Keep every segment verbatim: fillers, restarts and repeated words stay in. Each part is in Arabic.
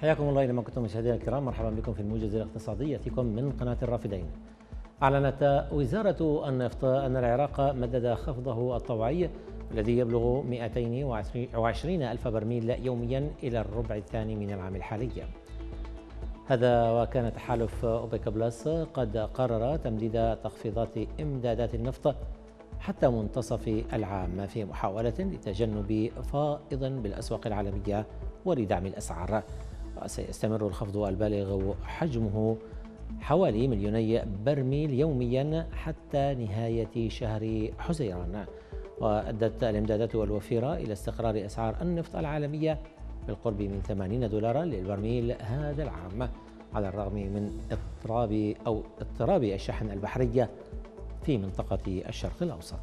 حياكم الله إنما كنتم مشاهدينا الكرام، مرحبا بكم في الموجز الاقتصادي يأتيكم من قناة الرافدين. أعلنت وزارة النفط أن العراق مدد خفضه الطوعي الذي يبلغ مئتين وعشرين ألف برميل يوميا إلى الربع الثاني من العام الحالي. هذا وكان تحالف أوبك بلس قد قرر تمديد تخفيضات إمدادات النفط حتى منتصف العام في محاولة لتجنب فائض بالأسواق العالمية ولدعم الأسعار. وسيستمر الخفض البالغ حجمه حوالي مليوني برميل يوميا حتى نهاية شهر حزيران. وأدت الإمدادات الوفيرة إلى استقرار أسعار النفط العالمية بالقرب من ثمانين دولارا للبرميل هذا العام، على الرغم من اضطراب أو اضطراب الشحن البحري في منطقة الشرق الأوسط.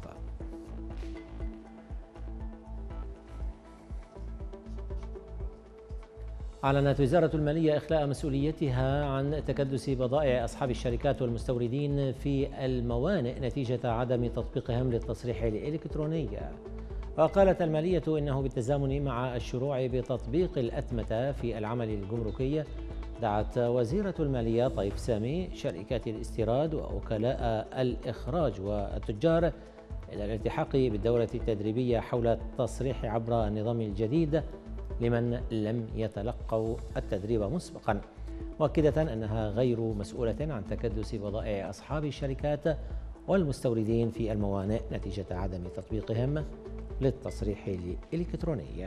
أعلنت وزارة المالية إخلاء مسؤوليتها عن تكدس بضائع أصحاب الشركات والمستوردين في الموانئ نتيجة عدم تطبيقهم للتصريح الإلكتروني. وقالت المالية إنه بالتزامن مع الشروع بتطبيق الأتمتة في العمل الجمركي، دعت وزيرة المالية طيب سامي شركات الاستيراد ووكلاء الإخراج والتجار إلى الالتحاق بالدورة التدريبية حول التصريح عبر النظام الجديد لمن لم يتلقوا التدريب مسبقا، مؤكدة أنها غير مسؤولة عن تكدس بضائع أصحاب الشركات والمستوردين في الموانئ نتيجة عدم تطبيقهم للتصريح الإلكتروني.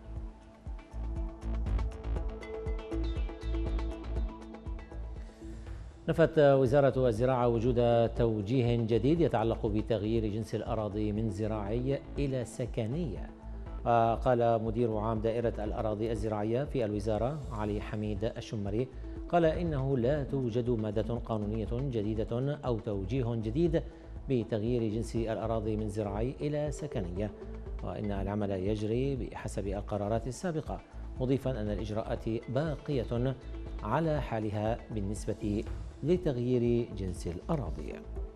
نفت وزارة الزراعة وجود توجيه جديد يتعلق بتغيير جنس الأراضي من زراعي إلى سكني. وقال مدير عام دائرة الأراضي الزراعية في الوزارة علي حميد الشمري، قال إنه لا توجد مادة قانونية جديدة أو توجيه جديد بتغيير جنس الأراضي من زراعي إلى سكنية، وإن العمل يجري بحسب القرارات السابقة، مضيفا أن الإجراءات باقية على حالها بالنسبة لتغيير جنس الأراضي.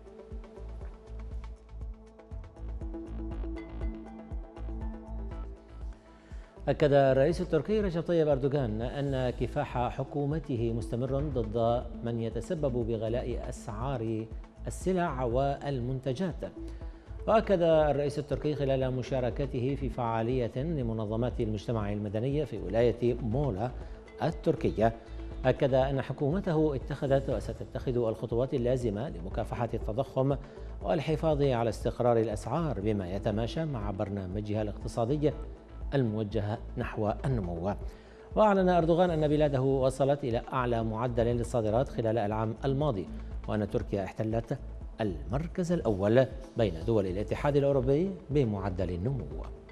أكد الرئيس التركي رجب طيب أردوغان أن كفاح حكومته مستمر ضد من يتسبب بغلاء أسعار السلع والمنتجات. وأكد الرئيس التركي خلال مشاركته في فعالية لمنظمات المجتمع المدني في ولاية مولا التركية، أكد أن حكومته اتخذت وستتخذ الخطوات اللازمة لمكافحة التضخم والحفاظ على استقرار الأسعار بما يتماشى مع برنامجها الاقتصادي الموجه نحو النمو. وأعلن أردوغان أن بلاده وصلت إلى أعلى معدل للصادرات خلال العام الماضي، وأن تركيا احتلت المركز الأول بين دول الاتحاد الأوروبي بمعدل النمو.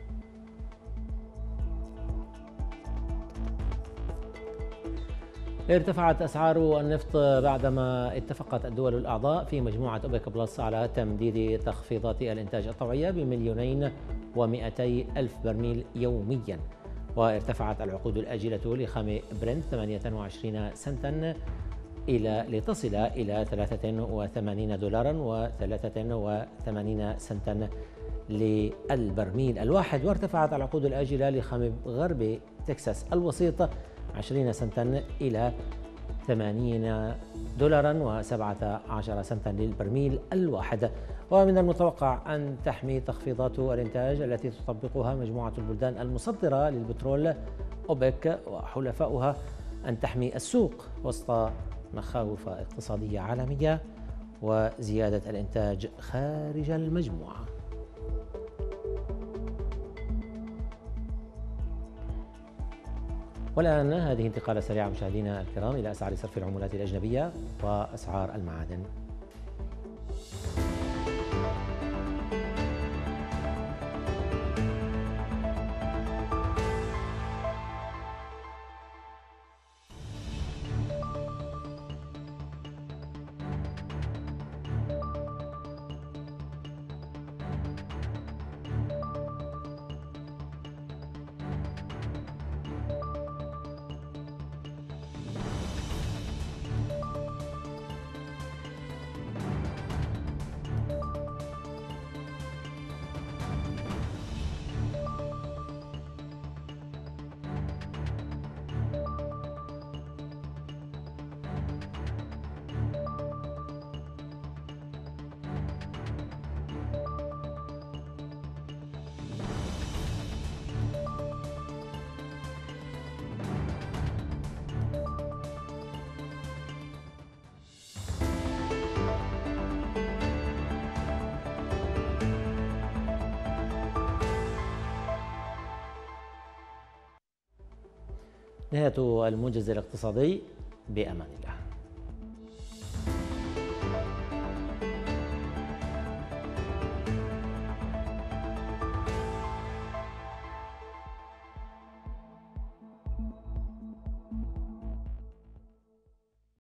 ارتفعت أسعار النفط بعدما اتفقت الدول الأعضاء في مجموعة أوبك بلس على تمديد تخفيضات الإنتاج الطبيعي بمليونين ومئتي ألف برميل يوميا. وارتفعت العقود الآجلة لخام برنت ثمانية وعشرين سنتا إلى لتصل إلى ثلاثة وثمانين دولارا وثلاثة وثمانين سنتا للبرميل الواحد. وارتفعت العقود الآجلة لخام غرب تكساس الوسيط عشرين سنتا إلى ثمانين دولارا وسبعة عشر سنتا للبرميل الواحد. ومن المتوقع أن تحمي تخفيضات الإنتاج التي تطبقها مجموعة البلدان المصدرة للبترول أوبك وحلفاؤها أن تحمي السوق وسط مخاوف اقتصادية عالمية وزيادة الإنتاج خارج المجموعة. والآن هذه انتقالة سريعة مشاهدينا الكرام إلى أسعار صرف العملات الأجنبية وأسعار المعادن. نهاية الموجز الاقتصادي، بأمان الله.